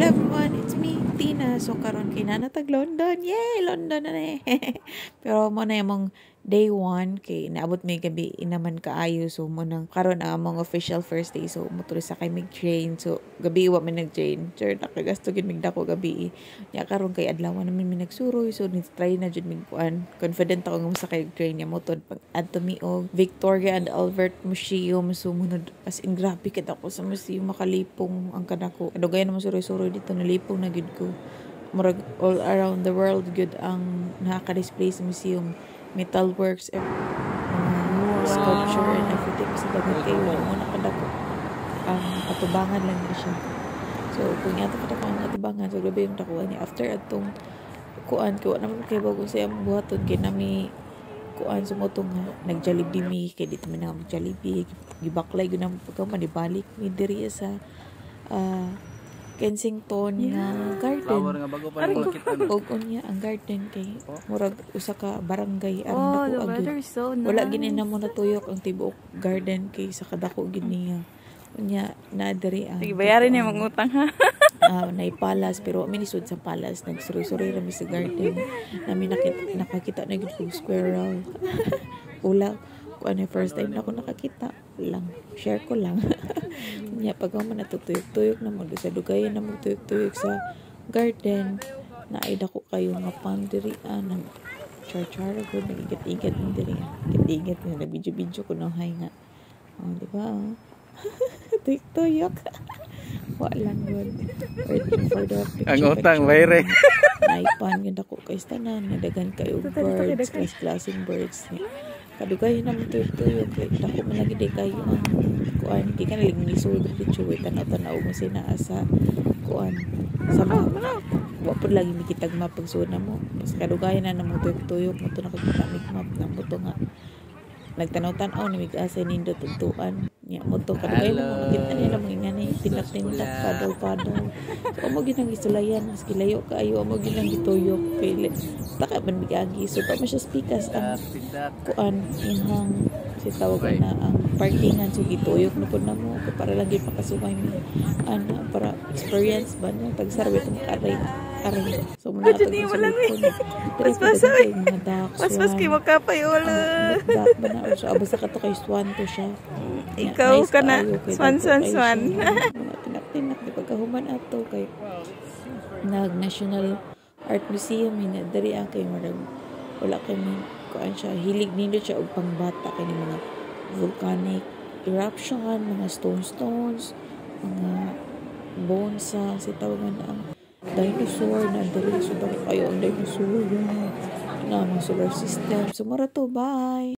everyone, it's me, Tina. So karon kinanatag London. Yay, London na eh. Pero mo na yung day 1 kay naabot may gabi inaman kaayo, so mo nang karon ang among official first day. So motor sa kay mig train. So gabi wa man nag-train. Sure nakagasto gid mig dako gabi. Ya karon kay adlaw namin mi nagsuroy, so ni try na jud mig kuan. Confident ako nga sa kay train ya motor pag adto mi og Victoria and Albert Museum. So munod as in grabe kid ako sa museum, makalipong ang kanako. Adugay naman suroy-suroy dito, nalipong na gid ko. Murag all around the world gud ang nakaka-display sa museum. Metal works, sculpture and everything. Kasi dagat kayo mo nakadako ang atubangan lang na siya. So kung yato ka ang atubangan, so grabe yung dakuan niya. After atong kuan naman kay bago sa iyang buhaton kay nami kuan sumutong nag-Jollibee mi kay dito man ang Jollibee gibaklay gyud ang pagkaman ibalik mi diri sa Kensington nga garden. Flower nga bago pa rin makita. Og unya ang garden kay murag usa ka barangay aron dako agud. So nice. Wala gini na mo natuyok ang tibuok garden kay sa kadako gid niya. Unya na diri ang sige bayarin ni mangutang ha. Naipalas pero minisud sa palas nagsuroy-suroy rami sa garden. Nami nakakita na gid og squirrel. Ula ko ano first time na ako nakakita lang, share ko lang. Nya pag mo natutuyok-tuyok na mo sa dugayan na mo tuyok-tuyok sa garden na ay dako kayo nga pandirian ng char ko nagigat-igat mo diri. Igat na video ko no hay nga. Oh, di ba? Tuyok-tuyok. Walang yun. For the picture. Ang utang bayre. Naipan ganda ko kay tanan, nadagan kayo birds, class-classing birds. Kadugay na mo tuyok-tuyok kay dako man lagi day kayo ang kuan, di ka naling nisod dito way tanaw-tanaw mo sina asa kuan sama wa pud lagi mikitag mapagsuod na mo. Mas kadugay na mo tuyok-tuyok mo to nakakita mig map na mo to nga nagtanaw-tanaw ni mig asa nindo tuntuan nya mo to kadugay na mo nakita nila mga ngani tindak-tindak padol-padol. So amo ginang isulayan maski layo kaayo amo ginang gituyok pili taka man bigagi so pa siya speakers ang kuan inhang si tawagan na ang parkingan so gituyok na pud namo para lagi pakasumay mi ana para experience ba na tagsarbe tong aray so muna to mas kay makapay wala dak ba na so aba sa kato kay swan to siya. Ikaw ka na swan tinak di pagkahuman ato kay nag National Art Museum ina diri ang kay marag wala kami kuan siya hilig nindot siya og pangbata kay mga volcanic eruption, mga stones, mga bones sa tawagan ang dinosaur na diri so kayo ang dinosaur na mga solar system so mara to bye.